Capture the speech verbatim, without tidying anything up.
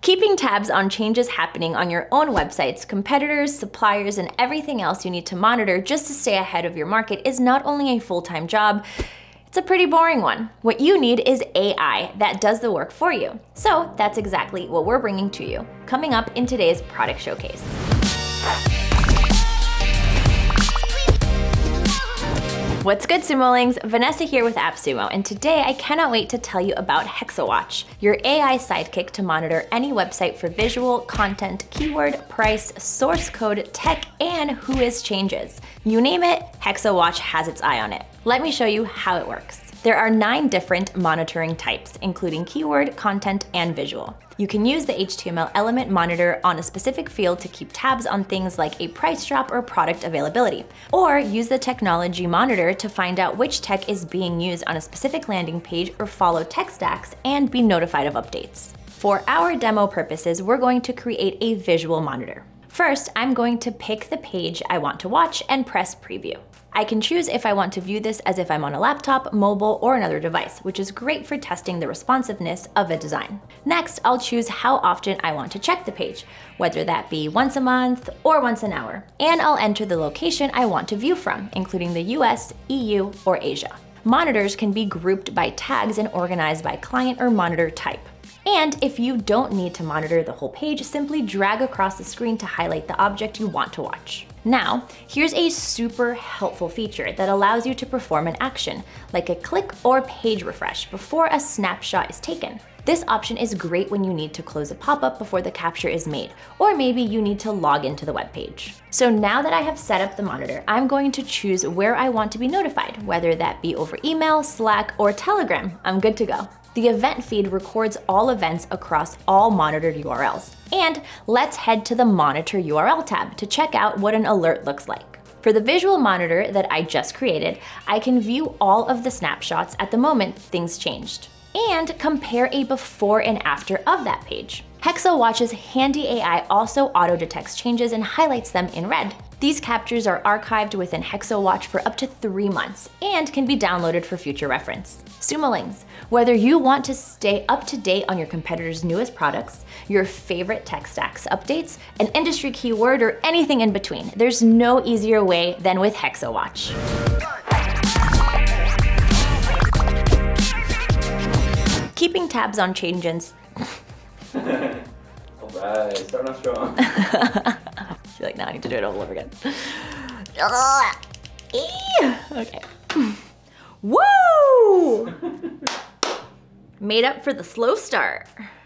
Keeping tabs on changes happening on your own websites, competitors, suppliers, and everything else you need to monitor just to stay ahead of your market is not only a full-time job, it's a pretty boring one. What you need is A I that does the work for you. So that's exactly what we're bringing to you, coming up in today's product showcase. What's good, Sumolings? Vanessa here with AppSumo, and today I cannot wait to tell you about Hexowatch, your A I sidekick to monitor any website for visual, content, keyword, price, source code, tech, and whois changes. You name it, Hexowatch has its eye on it. Let me show you how it works. There are nine different monitoring types, including keyword, content, and visual. You can use the H T M L element monitor on a specific field to keep tabs on things like a price drop or product availability, or use the technology monitor to find out which tech is being used on a specific landing page or follow tech stacks and be notified of updates. For our demo purposes, we're going to create a visual monitor. First, I'm going to pick the page I want to watch and press preview. I can choose if I want to view this as if I'm on a laptop, mobile, or another device, which is great for testing the responsiveness of a design. Next, I'll choose how often I want to check the page, whether that be once a month or once an hour. And I'll enter the location I want to view from, including the U S, E U, or Asia. Monitors can be grouped by tags and organized by client or monitor type. And if you don't need to monitor the whole page, simply drag across the screen to highlight the object you want to watch. Now, here's a super helpful feature that allows you to perform an action, like a click or page refresh before a snapshot is taken. This option is great when you need to close a pop-up before the capture is made, or maybe you need to log into the web page. So now that I have set up the monitor, I'm going to choose where I want to be notified, whether that be over email, Slack, or Telegram. I'm good to go. The event feed records all events across all monitored U R Ls. And let's head to the Monitor U R L tab to check out what an alert looks like. For the visual monitor that I just created, I can view all of the snapshots at the moment things changed, and compare a before and after of that page. Hexowatch's handy A I also auto-detects changes and highlights them in red. These captures are archived within Hexowatch for up to three months and can be downloaded for future reference. Sumolings, whether you want to stay up to date on your competitors' newest products, your favorite tech stacks updates, an industry keyword, or anything in between, there's no easier way than with Hexowatch. Keeping tabs on changes. Alright, starting off strong. I feel like now I need to do it all over again. Okay. Woo! Made up for the slow start.